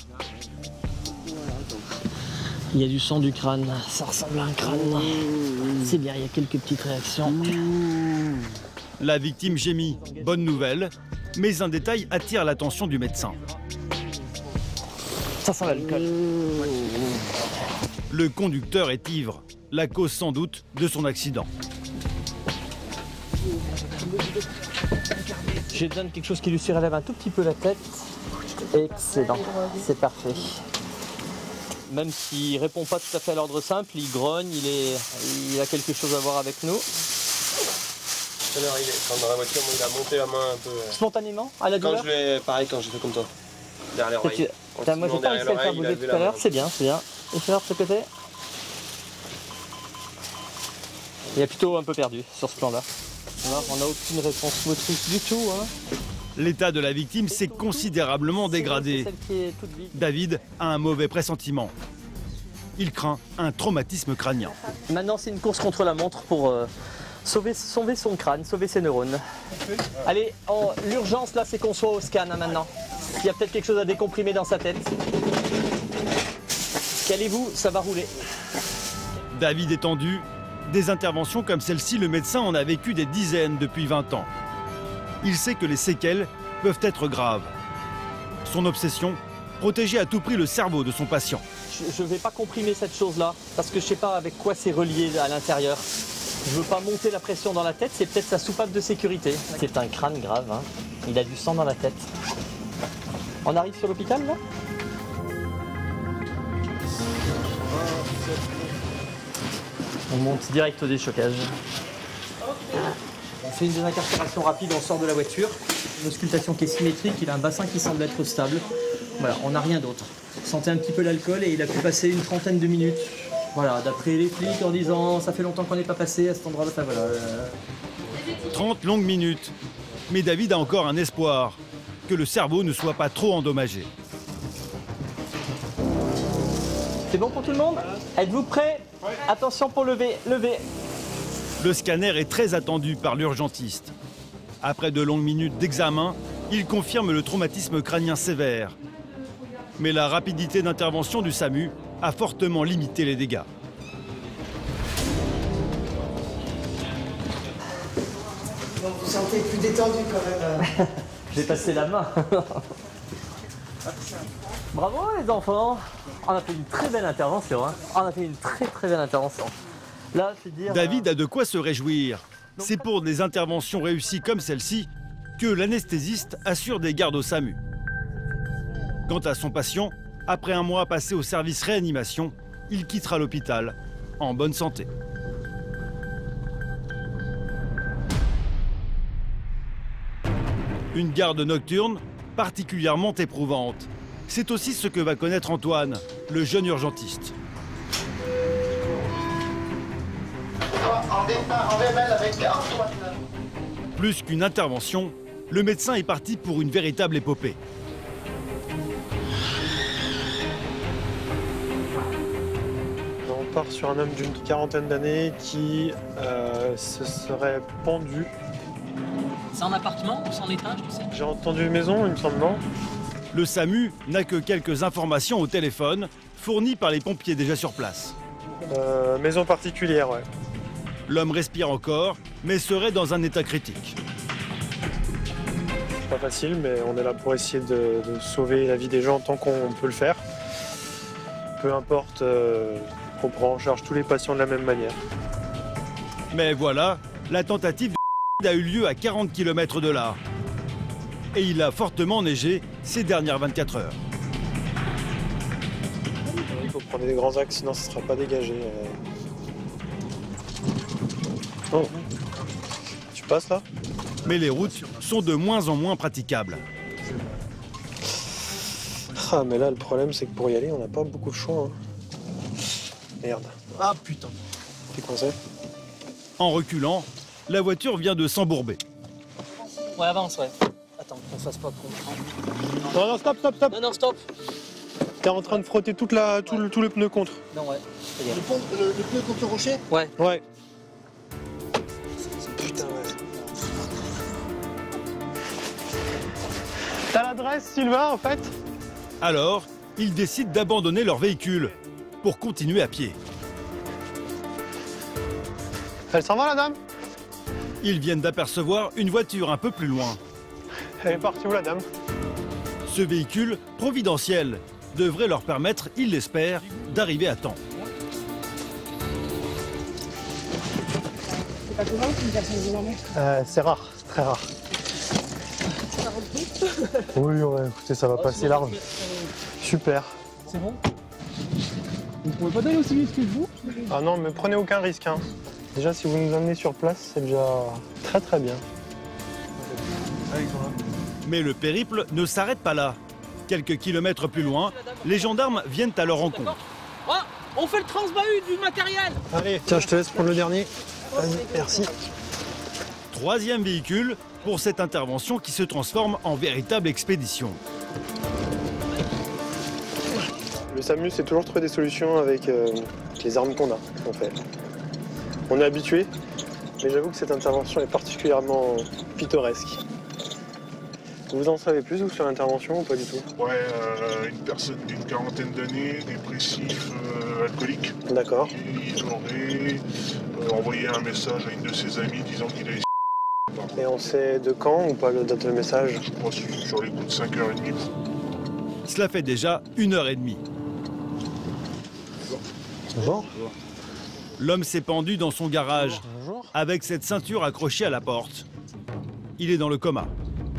Il y a du sang du crâne, ça ressemble à un crâne. C'est bien, il y a quelques petites réactions. La victime gémit. Bonne nouvelle, mais un détail attire l'attention du médecin. Ça sent l'alcool. Le conducteur est ivre, la cause sans doute de son accident. J'ai besoin de quelque chose qui lui surélève un tout petit peu la tête. Excellent, c'est parfait. Même s'il répond pas tout à fait à l'ordre simple, il grogne, il a quelque chose à voir avec nous. Tout à l'heure, quand dans la voiture, il a monté la main un peu. Spontanément, à la douleur? Pareil, quand j'ai fait comme toi. Derrière l'oreille. Moi j'ai pas réussi à le faire bouger tout à l'heure, c'est bien, c'est bien. Et faire ce côté. Il est plutôt un peu perdu sur ce plan-là. On n'a aucune réponse motrice du tout. Hein. L'état de la victime s'est considérablement dégradé. David a un mauvais pressentiment. Il craint un traumatisme crânien. Maintenant, c'est une course contre la montre pour sauver son crâne, sauver ses neurones. Allez, l'urgence là, c'est qu'on soit au scan hein, maintenant. Il y a peut-être quelque chose à décomprimer dans sa tête. Calez-vous, ça va rouler. David est tendu. Des interventions comme celle-ci, le médecin en a vécu des dizaines depuis 20 ans. Il sait que les séquelles peuvent être graves. Son obsession, protéger à tout prix le cerveau de son patient. Je ne vais pas comprimer cette chose-là, parce que je ne sais pas avec quoi c'est relié à l'intérieur. Je ne veux pas monter la pression dans la tête, c'est peut-être sa soupape de sécurité. C'est un crâne grave, hein. Il a du sang dans la tête. On arrive sur l'hôpital, là ? On monte direct au déchocage. On fait une désincarcération rapide, on sort de la voiture. Une auscultation qui est symétrique, il a un bassin qui semble être stable. Voilà, on n'a rien d'autre. On sentait un petit peu l'alcool et il a pu passer une trentaine de minutes. Voilà, d'après les flics en disant ça fait longtemps qu'on n'est pas passé à cet endroit-là. Enfin, voilà. 30 longues minutes. Mais David a encore un espoir, que le cerveau ne soit pas trop endommagé. C'est bon pour tout le monde? Êtes-vous prêts? Attention pour lever, levez. Le scanner est très attendu par l'urgentiste. Après de longues minutes d'examen, il confirme le traumatisme crânien sévère. Mais la rapidité d'intervention du SAMU a fortement limité les dégâts. Donc vous sentez plus détendu quand même. J'ai passé la main. Bravo les enfants. On a fait une très belle intervention. Hein. On a fait une très belle intervention. Là, je veux dire, David a de quoi se réjouir. C'est pour des interventions réussies comme celle-ci que l'anesthésiste assure des gardes au SAMU. Quant à son patient, après un mois passé au service réanimation, il quittera l'hôpital en bonne santé. Une garde nocturne particulièrement éprouvante. C'est aussi ce que va connaître Antoine, le jeune urgentiste. Plus qu'une intervention, le médecin est parti pour une véritable épopée. On part sur un homme d'une quarantaine d'années qui se serait pendu. C'est un appartement ou c'est un étage, tu sais? J'ai entendu maison, il me semble, non? Le SAMU n'a que quelques informations au téléphone, fournies par les pompiers déjà sur place. Maison particulière, ouais. L'homme respire encore, mais serait dans un état critique. C'est pas facile, mais on est là pour essayer de sauver la vie des gens tant qu'on peut le faire. Peu importe, on prend en charge tous les patients de la même manière. Mais voilà, la tentative de a eu lieu à 40 km de là. Et il a fortement neigé ces dernières 24 heures. Il faut prendre des grands axes, sinon ce ne sera pas dégagé. Oh. Tu passes là? Mais les routes sont de moins en moins praticables. Ah mais là le problème c'est que pour y aller on n'a pas beaucoup de choix. Hein. Merde. Ah putain. T'es coincé? En reculant, la voiture vient de s'embourber. Ouais, avance, ouais. Attends, qu'on fasse pas trop. Non, non, stop. Non, stop. T'es en train de frotter tout le pneu contre. Non, ouais. Le pneu contre le rocher? Ouais. Ouais. Putain, ouais. T'as l'adresse, Sylvain, en fait? Alors, ils décident d'abandonner leur véhicule pour continuer à pied. Elle s'en va, la dame? Ils viennent d'apercevoir une voiture un peu plus loin. Elle est partie où, la dame? Ce véhicule, providentiel, devrait leur permettre, ils l'espèrent, d'arriver à temps. C'est pas souvent qu'une personne de journée? C'est rare, c'est très rare. Oui, ouais, écoutez, ça va passer large. Super. C'est bon? Vous pouvez pas aller aussi vite que vous? Ah non, mais prenez aucun risque. Hein. Déjà, si vous nous emmenez sur place, c'est déjà très très bien. Mais le périple ne s'arrête pas là. Quelques kilomètres plus loin, les gendarmes viennent à leur rencontre. Oh, on fait le transbahut du matériel. Allez, tiens, je te laisse prendre le dernier. Vas-y, merci. Troisième véhicule pour cette intervention qui se transforme en véritable expédition. Le SAMU, c'est toujours trouver des solutions avec les armes qu'on a, en fait. On est habitué, mais j'avoue que cette intervention est particulièrement pittoresque. Vous en savez plus, vous, sur l'intervention ou pas du tout? Ouais, une personne d'une quarantaine d'années, dépressif, alcoolique. D'accord. Ils auraient envoyé un message à une de ses amies disant qu'il allait. Et on sait de quand ou pas le date de message? Je crois sur les coups de 5h30. Cela fait déjà 1h30. Bonjour. L'homme s'est pendu dans son garage, avec cette ceinture accrochée à la porte. Il est dans le coma.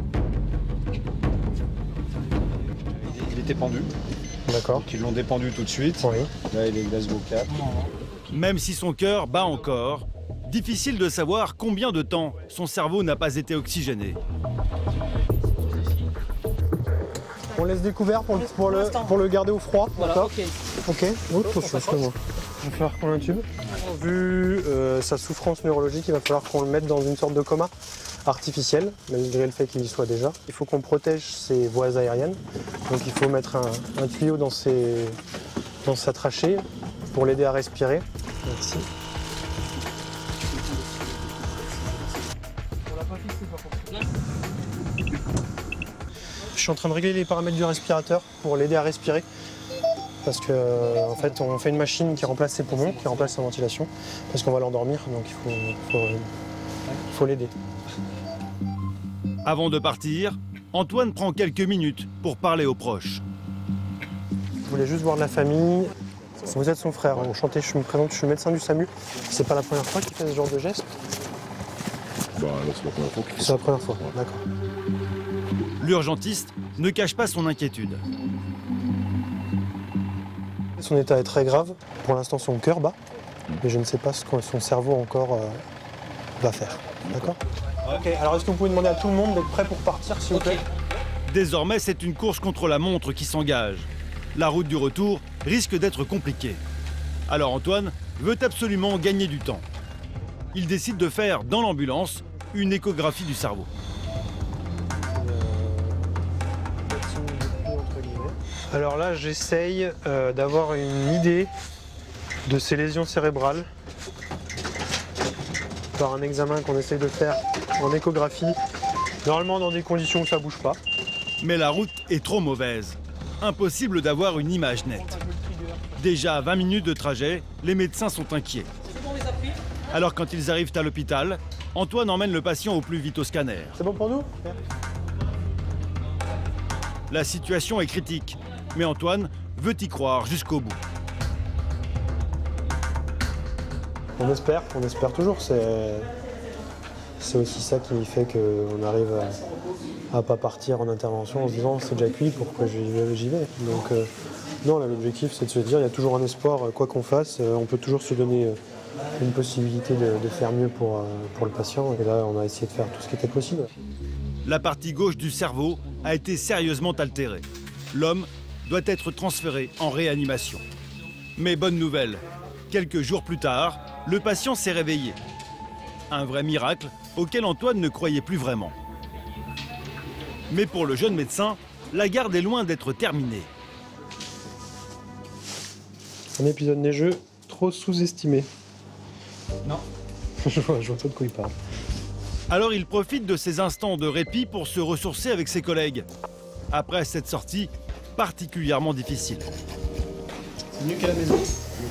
Il était pendu. D'accord. Ils l'ont dépendu tout de suite. Oui. Là, il est Glasgow 4. Même si son cœur bat encore, difficile de savoir combien de temps son cerveau n'a pas été oxygéné. On laisse découvert pour le garder au froid. Voilà, ok. Ok, excuse-moi. Il va falloir qu'on l'intube. Vu sa souffrance neurologique, il va falloir qu'on le mette dans une sorte de coma artificiel, malgré le fait qu'il y soit déjà. Il faut qu'on protège ses voies aériennes. Donc il faut mettre un tuyau dans sa trachée pour l'aider à respirer. Merci. Je suis en train de régler les paramètres du respirateur pour l'aider à respirer. Parce qu'en fait, on fait une machine qui remplace ses poumons, qui remplace sa ventilation, parce qu'on va l'endormir, donc il faut l'aider. Avant de partir, Antoine prend quelques minutes pour parler aux proches. Je voulais juste voir de la famille. Vous êtes son frère, enchanté, je me présente, je suis le médecin du SAMU. C'est pas la première fois qu'il fait ce genre de geste? Bah, c'est la première fois qu'il fait ça. C'est la première fois, d'accord. L'urgentiste ne cache pas son inquiétude. Son état est très grave. Pour l'instant, son cœur bat, mais je ne sais pas ce que son cerveau encore va faire. D'accord? Ok, alors est-ce que vous pouvez demander à tout le monde d'être prêt pour partir, s'il vous plaît? Désormais, c'est une course contre la montre qui s'engage. La route du retour risque d'être compliquée. Alors Antoine veut absolument gagner du temps. Il décide de faire, dans l'ambulance, une échographie du cerveau. Alors là, j'essaye d'avoir une idée de ces lésions cérébrales par un examen qu'on essaye de faire en échographie, normalement dans des conditions où ça bouge pas. Mais la route est trop mauvaise. Impossible d'avoir une image nette. Déjà à 20 minutes de trajet, les médecins sont inquiets. Alors quand ils arrivent à l'hôpital, Antoine emmène le patient au plus vite au scanner. C'est bon pour nous? La situation est critique, mais Antoine veut y croire jusqu'au bout. On espère toujours. C'est aussi ça qui fait qu'on arrive à pas partir en intervention en se disant c'est déjà cuit, pourquoi j'y vais. Donc non, l'objectif c'est de se dire il y a toujours un espoir, quoi qu'on fasse, on peut toujours se donner une possibilité de faire mieux pour le patient. Et là, on a essayé de faire tout ce qui était possible. La partie gauche du cerveau a été sérieusement altérée. L'homme doit être transféré en réanimation. Mais bonne nouvelle, quelques jours plus tard, le patient s'est réveillé. Un vrai miracle auquel Antoine ne croyait plus vraiment. Mais pour le jeune médecin, la garde est loin d'être terminée. Un épisode neigeux trop sous-estimé. Non. je vois pas de quoi il parle. Alors il profite de ces instants de répit pour se ressourcer avec ses collègues. Après cette sortie particulièrement difficile. C'est mieux qu'à la maison.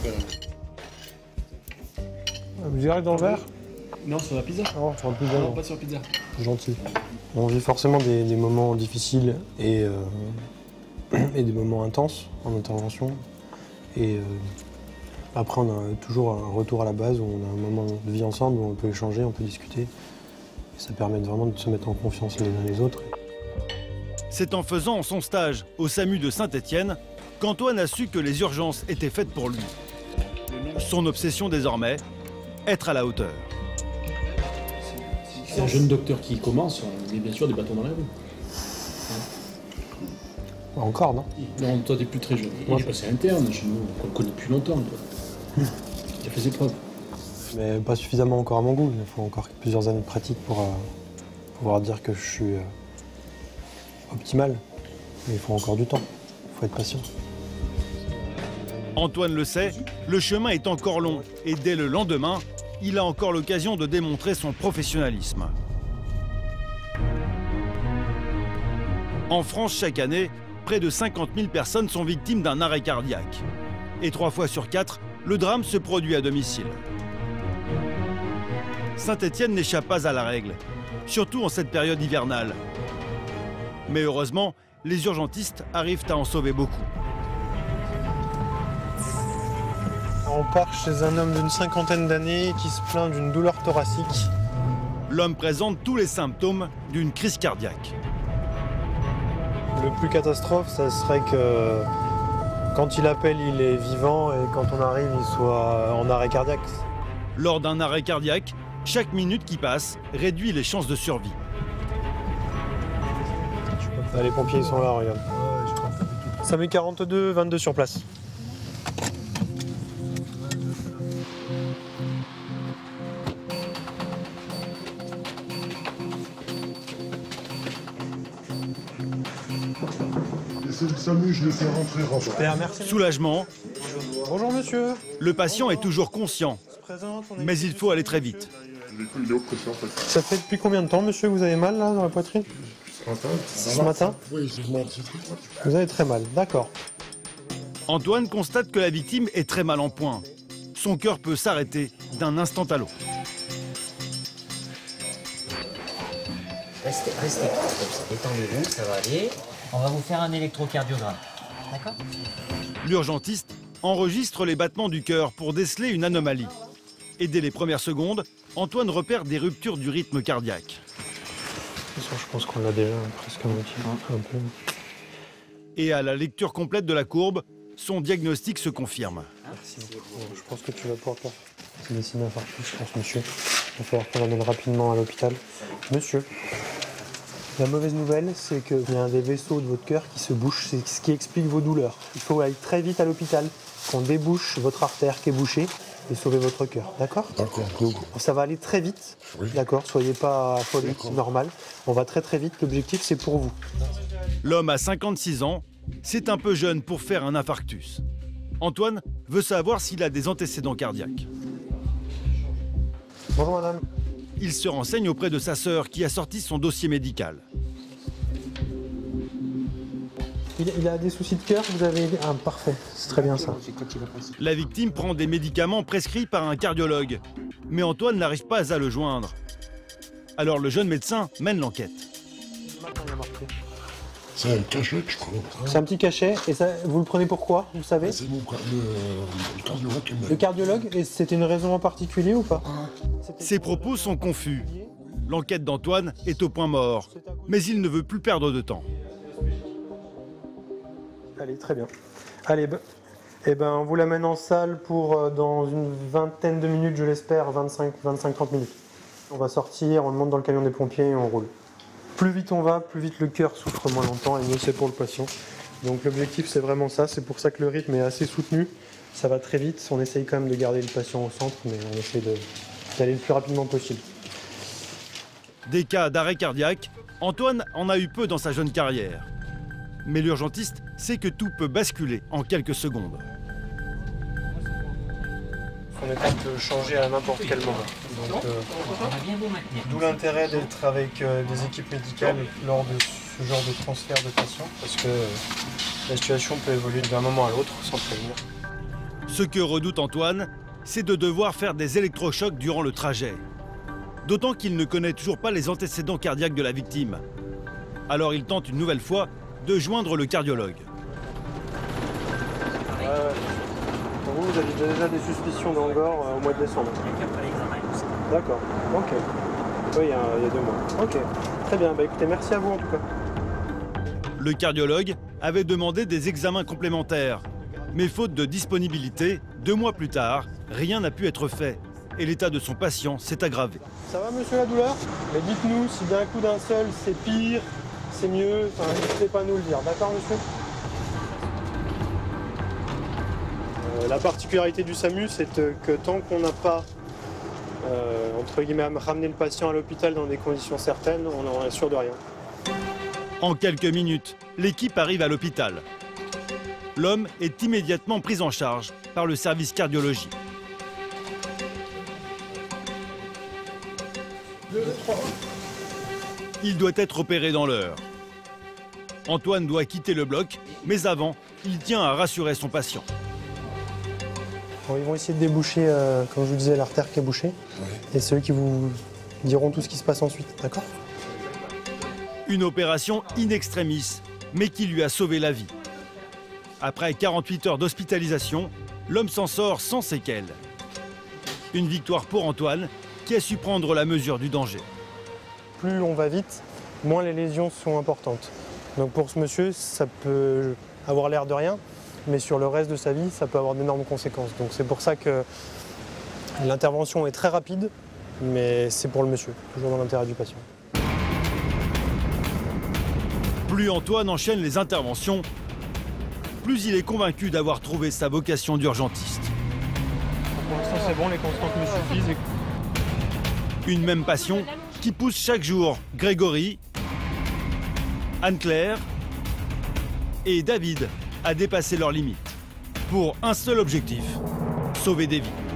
Direct dans le verre? Non, sur la pizza. Non, sur la pizza. Non, pas sur la pizza. Gentil. On vit forcément des moments difficiles et des moments intenses en intervention. Et après, on a toujours un retour à la base où on a un moment de vie ensemble, où on peut échanger, on peut discuter. Et ça permet vraiment de se mettre en confiance les uns les autres. C'est en faisant son stage au SAMU de Saint-Étienne qu'Antoine a su que les urgences étaient faites pour lui. Son obsession désormais, être à la hauteur. C'est un jeune docteur qui commence, on met bien sûr des bâtons dans la roue. Encore, non? Non, toi t'es plus très jeune. Moi je suis passé interne chez nous, on le connaît depuis longtemps. Toi. Il a fait ses preuves. Mais pas suffisamment encore à mon goût. Il faut encore plusieurs années de pratique pour pouvoir dire que je suis optimal. Mais il faut encore du temps. Il faut être patient. Antoine le sait, le chemin est encore long et dès le lendemain, il a encore l'occasion de démontrer son professionnalisme. En France, chaque année, près de 50 000 personnes sont victimes d'un arrêt cardiaque. Et 3 fois sur 4, le drame se produit à domicile. Saint-Étienne n'échappe pas à la règle, surtout en cette période hivernale. Mais heureusement, les urgentistes arrivent à en sauver beaucoup. On part chez un homme d'une 50aine d'années qui se plaint d'une douleur thoracique. L'homme présente tous les symptômes d'une crise cardiaque. Le plus catastrophe, ça serait que quand il appelle, il est vivant et quand on arrive, il soit en arrêt cardiaque. Lors d'un arrêt cardiaque, chaque minute qui passe réduit les chances de survie. Ah, les pompiers ils sont là, regarde. Ça met 42, 22 sur place. Salut, je laisse rentrer, Raphaël. Soulagement. Bonjour monsieur. Le patient est toujours conscient, mais il faut aller très vite. Il est oppressé en fait. Ça fait depuis combien de temps monsieur que vous avez mal là dans la poitrine? Ce matin? Oui, c'est mal. Vous avez très mal, d'accord. Antoine constate que la victime est très mal en point. Son cœur peut s'arrêter d'un instant à l'autre. Restez comme ça, détendez-vous, ça va aller. On va vous faire un électrocardiogramme, d'accord? L'urgentiste enregistre les battements du cœur pour déceler une anomalie. Et dès les premières secondes, Antoine repère des ruptures du rythme cardiaque. Je pense qu'on l'a déjà presque à moitié, un peu. Et à la lecture complète de la courbe, son diagnostic se confirme. Merci beaucoup. Je pense que tu vas pouvoir faire. C'est des signes d'infarctus, je pense, monsieur. Il va falloir qu'on l'amène rapidement à l'hôpital. Monsieur, la mauvaise nouvelle, c'est qu'il y a un des vaisseaux de votre cœur qui se bouche, c'est ce qui explique vos douleurs. Il faut aller très vite à l'hôpital, qu'on débouche votre artère qui est bouchée et sauver votre cœur, d'accord? D'accord. Ça va aller très vite, oui. D'accord? Soyez pas affolés, c'est normal. On va très très vite, l'objectif c'est pour vous. L'homme a 56 ans, c'est un peu jeune pour faire un infarctus. Antoine veut savoir s'il a des antécédents cardiaques. Bonjour madame. Il se renseigne auprès de sa sœur qui a sorti son dossier médical. Il a des soucis de cœur, vous avez... Ah, parfait, c'est très bien ça. La victime prend des médicaments prescrits par un cardiologue, mais Antoine n'arrive pas à le joindre. Alors le jeune médecin mène l'enquête. C'est un cachet, je crois. C'est un petit cachet, et ça, vous le prenez pourquoi, vous savez? C'est le cardiologue qui me... Le cardiologue, et c'était une raison en particulier ou pas? Ses propos sont confus. L'enquête d'Antoine est au point mort, mais il ne veut plus perdre de temps. Allez, très bien. Allez, on vous l'amène en salle pour dans une vingtaine de minutes, je l'espère, 25-30 minutes. On va sortir, on le monte dans le camion des pompiers et on roule. Plus vite on va, plus vite le cœur souffre moins longtemps et mieux c'est pour le patient. Donc l'objectif c'est vraiment ça, c'est pour ça que le rythme est assez soutenu. Ça va très vite, on essaye quand même de garder le patient au centre, mais on essaie d'aller le plus rapidement possible. Des cas d'arrêt cardiaque, Antoine en a eu peu dans sa jeune carrière. Mais l'urgentiste sait que tout peut basculer en quelques secondes. On est capable de changer à n'importe quel moment. D'où l'intérêt d'être avec des équipes médicales lors de ce genre de transfert de patients, parce que la situation peut évoluer d'un moment à l'autre sans prévenir. Ce que redoute Antoine, c'est de devoir faire des électrochocs durant le trajet. D'autant qu'il ne connaît toujours pas les antécédents cardiaques de la victime. Alors il tente une nouvelle fois de joindre le cardiologue. Vous avez déjà des suspicions d'angor au mois de décembre? D'accord, ok. Oui, il y a 2 mois. Ok, très bien. Bah, écoutez, merci à vous en tout cas. Le cardiologue avait demandé des examens complémentaires. Mais faute de disponibilité, 2 mois plus tard, rien n'a pu être fait. Et l'état de son patient s'est aggravé. Ça va monsieur la douleur? Mais dites-nous si d'un coup d'un seul c'est pire, c'est mieux, enfin n'hésitez pas à nous le dire, d'accord monsieur? La particularité du SAMU, c'est que tant qu'on n'a pas entre guillemets ramené le patient à l'hôpital dans des conditions certaines, on n'en est sûr de rien. En quelques minutes, l'équipe arrive à l'hôpital. L'homme est immédiatement pris en charge par le service cardiologie. 2, 3. Il doit être opéré dans l'heure. Antoine doit quitter le bloc, mais avant, il tient à rassurer son patient. Bon, ils vont essayer de déboucher, comme je vous disais, l'artère qui est bouchée. Ouais. Et c'est eux qui vous diront tout ce qui se passe ensuite, d'accord? Une opération in extremis, mais qui lui a sauvé la vie. Après 48 heures d'hospitalisation, l'homme s'en sort sans séquelles. Une victoire pour Antoine, qui a su prendre la mesure du danger. Plus on va vite, moins les lésions sont importantes. Donc pour ce monsieur, ça peut avoir l'air de rien, mais sur le reste de sa vie, ça peut avoir d'énormes conséquences. Donc c'est pour ça que l'intervention est très rapide, mais c'est pour le monsieur, toujours dans l'intérêt du patient. Plus Antoine enchaîne les interventions, plus il est convaincu d'avoir trouvé sa vocation d'urgentiste. Pour l'instant c'est bon, les constantes me suffisent. Une même passion qui pousse chaque jour Grégory, Anne-Claire et David à dépasser leurs limites. Pour un seul objectif, sauver des vies.